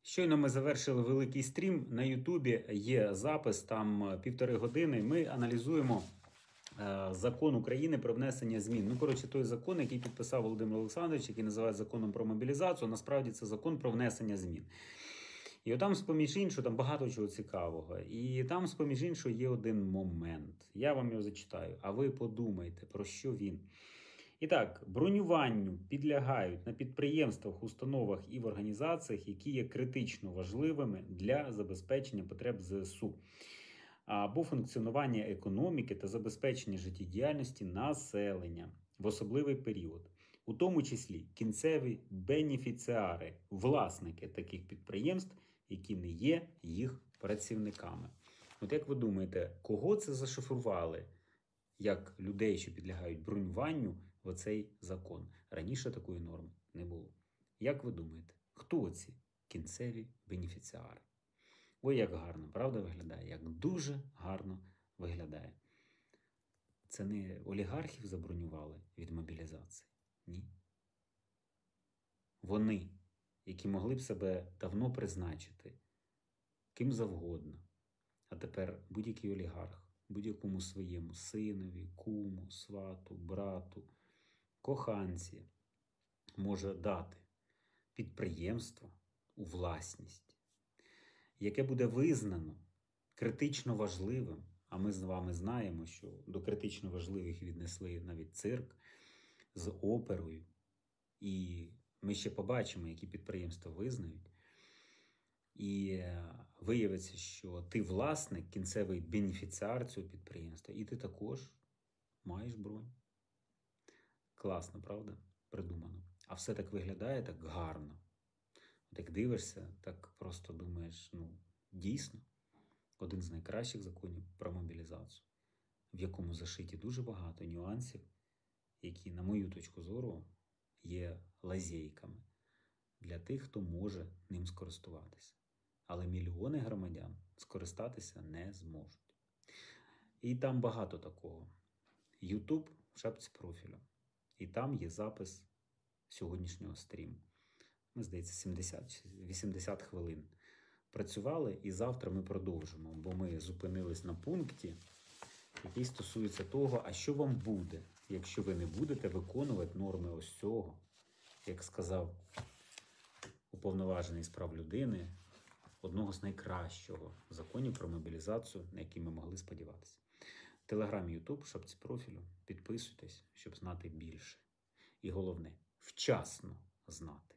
Щойно ми завершили великий стрім. На Ютубі є запис, там 1,5 години. Ми аналізуємо закон України про внесення змін. Той закон, який підписав Володимир Олександрович, який називають законом про мобілізацію, насправді це закон про внесення змін. І отам, з-поміж іншого, там багато чого цікавого. І там, з-поміж іншого, є один момент. Я вам його зачитаю, а ви подумайте, про що він. І так, бронюванню підлягають на підприємствах, установах і в організаціях, які є критично важливими для забезпечення потреб ЗСУ або функціонування економіки та забезпечення життєдіяльності населення в особливий період. У тому числі кінцеві бенефіціари, власники таких підприємств, які не є їх працівниками. От як ви думаєте, кого це зашифрували як людей, що підлягають бронюванню, в оцей закон? Раніше такої норми не було. Як ви думаєте, хто ці кінцеві бенефіціари? Ой, як гарно, правда, виглядає? Як дуже гарно виглядає. Це не олігархів забронювали від мобілізації? Ні. Вони, які могли б себе давно призначити ким завгодно, а тепер будь-який олігарх, будь-якому своєму синові, куму, свату, брату, коханці може дати підприємство у власність, яке буде визнано критично важливим, а ми з вами знаємо, що до критично важливих віднесли навіть цирк з оперою, і ми ще побачимо, які підприємства визнають. І виявиться, що ти власник, кінцевий бенефіціар цього підприємства, і ти також маєш бронь. Класно, правда? Придумано. А все так виглядає так гарно. Так дивишся, так просто думаєш, дійсно, один з найкращих законів про мобілізацію, в якому зашиті дуже багато нюансів, які, на мою точку зору, є лазейками для тих, хто може ним скористуватися. Але мільйони громадян скористатися не зможуть. І там багато такого. Ютуб в шапці профілю. І там є запис сьогоднішнього стріму. Ми, здається, 70-80 хвилин працювали, і завтра ми продовжимо, бо ми зупинились на пункті, який стосується того, а що вам буде, якщо ви не будете виконувати норми ось цього, як сказав уповноважений з прав людини, одного з найкращого законів про мобілізацію, на який ми могли сподіватися. Телеграм, Ютуб, в шапці профілю. Підписуйтесь, щоб знати більше. І головне, вчасно знати.